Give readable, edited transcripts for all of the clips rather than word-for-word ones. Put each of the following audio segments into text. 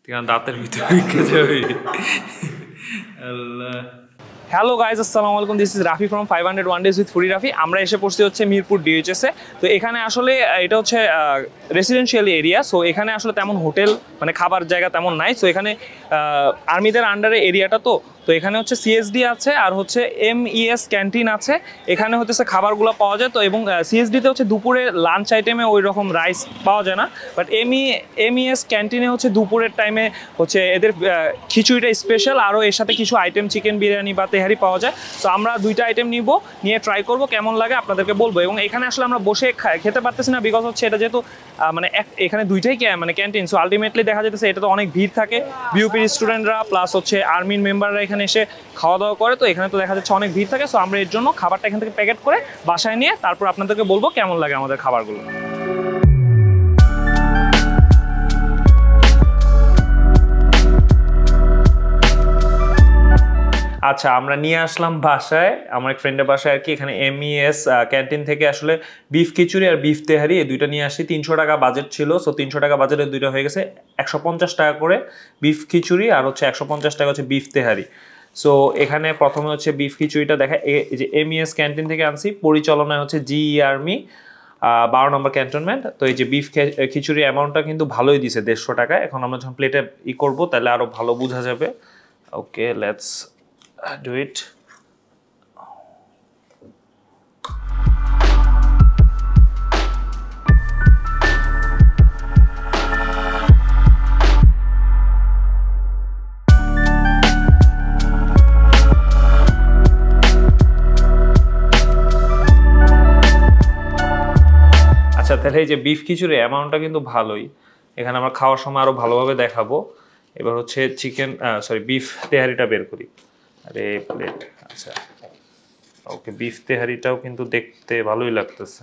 কারণ দাঁতের ভিতরে ঢুকে যাবে। আল্লাহ। হ্যালো গাইজ, আসসালামু আলাইকুম। This is Rafi from 501 days with foodie Rafi. আমরা এসে পড়ছি হচ্ছে মিরপুর ডিএইচএসে। তো এখানে আসলে এটা হচ্ছে রেসিডেন্সিয়াল এরিয়া। সো এখানে আসলে তেমন হোটেল মানে খাবার জায়গা তেমন নাই। সো এখানে আর্মিদের আন্ডারে এরিয়াটা, তো এখানে হচ্ছে সিএসডি আছে আর হচ্ছে এমইএস ক্যান্টিন আছে। এখানে হচ্ছে খাবারগুলো পাওয়া যায়। তো এবং সিএসডিতে হচ্ছে দুপুরে লাঞ্চ আইটেমে ওই রকম রাইস পাওয়া যায় না, বাট এমইএস ক্যান্টিনে হচ্ছে দুপুরের টাইমে হচ্ছে এদের খিচুড়িটা স্পেশাল, আরও এর সাথে কিছু আইটেম চিকেন বিরিয়ানি বা তেহারি পাওয়া যায়। তো আমরা দুইটা আইটেম নিয়ে ট্রাই করব, কেমন লাগে আপনাদেরকে বলবো। এবং এখানে আসলে আমরা বসে খেতে পারতেছি না, বিকজ হচ্ছে এটা যেহেতু মানে এখানে দুইটাই মানে ক্যান্টিন। সো আলটিমেটলি দেখা যেতেছে এটা তো অনেক ভিড় থাকে, বিউপির স্টুডেন্টরা প্লাস হচ্ছে আর্মির মেম্বাররা এখানে এসে খাওয়া দাওয়া করে। তো এখানে তো দেখা যাচ্ছে অনেক ভিড় থাকে। সো আমরা এর জন্য খাবারটা এখান থেকে প্যাকেট করে বাসায় নিয়ে তারপর আপনাদেরকে বলবো কেমন লাগে আমাদের খাবারগুলো। আচ্ছা, আমরা নিয়ে আসলাম বাসায়, আমার এক ফ্রেন্ডের বাসায় আর কি। এখানে এমইএস ক্যান্টিন থেকে আসলে বিফ খিচুড়ি আর বিফ তেহারি এই দুইটা নিয়ে আসি। 300 টাকা বাজেট ছিল। সো 300 টাকা বাজেটের দুইটা হয়ে গেছে 150 টাকা করে বিফ খিচুড়ি, আর হচ্ছে 150 টাকা হচ্ছে বিফ তেহারি। সো এখানে প্রথমে হচ্ছে বিফ খিচুড়িটা দেখা, এই যে এমইএস ক্যান্টিন থেকে আনছি, পরিচালনায় হচ্ছে জিই আর্মি 12 নম্বর ক্যান্টনমেন্ট। তো এই যে বিফ খিচুড়ি অ্যামাউন্টটা কিন্তু ভালোই দিছে, 150 টাকা। এখন আমরা যখন প্লেটে করবো তাহলে আরও ভালো বোঝা যাবে। Okay, let's do it. আচ্ছা, তাহলে এই যে বিফ খিচুড়ি অ্যামাউন্টটা কিন্তু ভালোই। এখানে আমরা খাওয়ার সময় আরো ভালোভাবে দেখাবো। এবার হচ্ছে বিফ তেহারিটা বের করি। আরে প্লেট, আচ্ছা ওকে। বিফ তেহারিটাও কিন্তু দেখতে ভালোই লাগতেছে।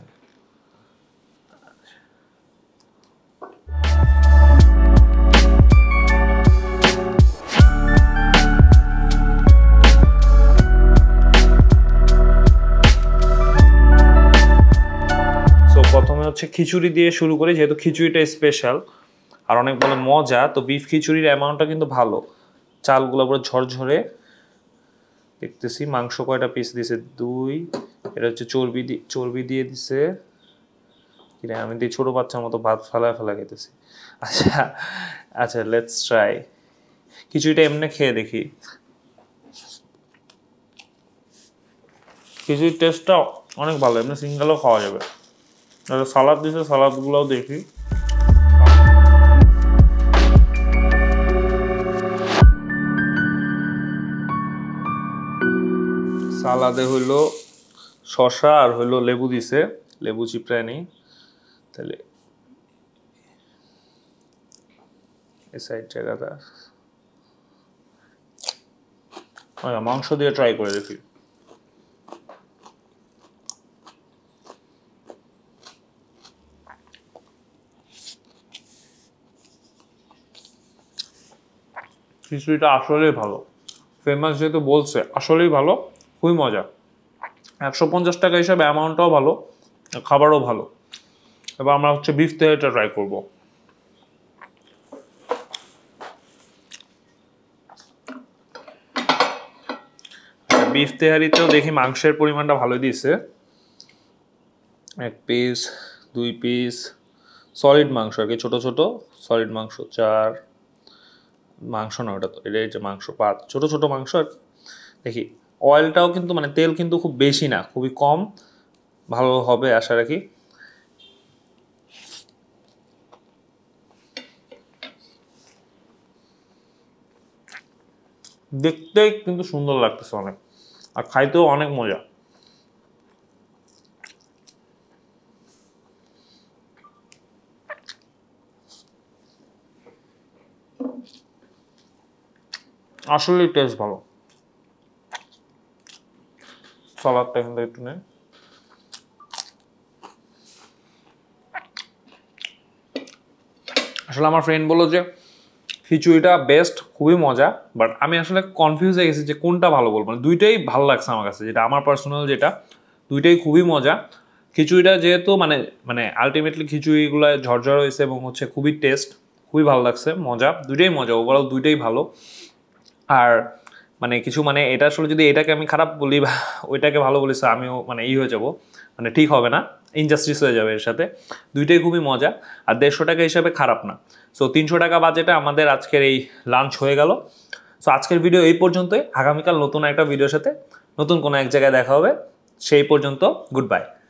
প্রথমে হচ্ছে খিচুড়ি দিয়ে শুরু করি, যেহেতু খিচুড়িটা স্পেশাল আর অনেক বলে মজা। তো বিফ খিচুড়ির অ্যামাউন্টটা কিন্তু ভালো, চালগুলো পুরো ঝরঝরে দেখতেছি। মাংস কয়টা পিস দিছে? 2। এটা হচ্ছে চর্বি দিয়ে দিছে। কিরে, আমি দিয়ে ছোট বাচ্চার মতো ভাত ফেলা খেতেছি। আচ্ছা আচ্ছা, লেটস ট্রাই। খিচুড়িটা এমনি খেয়ে দেখি। খিচুড়ির টেস্টটা অনেক ভালো, এমনি সিঙ্গেলও খাওয়া যাবে। সালাদ দিছে, সালাদগুলোও দেখি। সালাদে হইলো শসা আর হইলো লেবু দিছে, লেবু চিপড়ায় নেই। তাহলে এই সাইড জায়গাটা মাংস দিয়ে ট্রাই করে দেখি। খিচুড়িটা আসলেই ভালো, ফেমাস যেহেতু বলছে, আসলেই ভালো, খুবই মজা। 150 টাকা হিসাবে অ্যামাউন্টটাও ভালো, খাবারও ভালো। এবার আমরা হচ্ছে বিফ তেহারিটা ট্রাই করবো। বিফ তেহারিতেও দেখি মাংসের পরিমাণটা ভালোই দিয়েছে। 1 পিস 2 পিস সলিড মাংস আর কি, ছোট ছোট সলিড মাংস। 4 মাংস না, ওটা তো এটা যে মাংস পাত, ছোট ছোট মাংস আর দেখি। অয়েলটাও কিন্তু মানে তেল কিন্তু খুব বেশি না, খুবই কম, ভালো হবে আশা রাখি। দেখতেই কিন্তু সুন্দর লাগতেছে অনেক, আর খাইতেও অনেক মজা। আসলেই টেস্ট ভালো। সালাদটা কিন্তু একটু নেই। আসলে আমার ফ্রেন্ড বললো যে খিচুড়িটা বেস্ট, খুবই মজা, বাট আমি আসলে কনফিউজ হয়ে গেছি যে কোনটা ভালো বলবো। মানে দুইটাই ভালো লাগছে আমার কাছে, যেটা আমার পার্সোনাল, যেটা দুইটাই খুবই মজা। খিচুড়িটা যেহেতু মানে আলটিমেটলি খিচুড়িগুলো ঝরঝর হয়েছে এবং হচ্ছে খুবই খুবই ভালো লাগছে, মজা, দুইটাই মজা, ওভারঅল দুইটাই ভালো। আর মানে কিছু মানে এটা আসলে যদি এটাকে আমি খারাপ বলি বা ওইটাকে ভালো বলি আমিও মানে হয়ে যাব, মানে ঠিক হবে না, ইনজাস্টিস হয়ে যাবে এর সাথে। দুইটাই খুবই মজা, আর 150 টাকা হিসাবে খারাপ না। সো 300 টাকা বাজেটে আমাদের আজকের এই লাঞ্চ হয়ে গেল। সো আজকের ভিডিও এই পর্যন্তই, আগামীকাল নতুন একটা ভিডিওর সাথে নতুন কোনো এক জায়গায় দেখা হবে। সেই পর্যন্ত গুড বাই।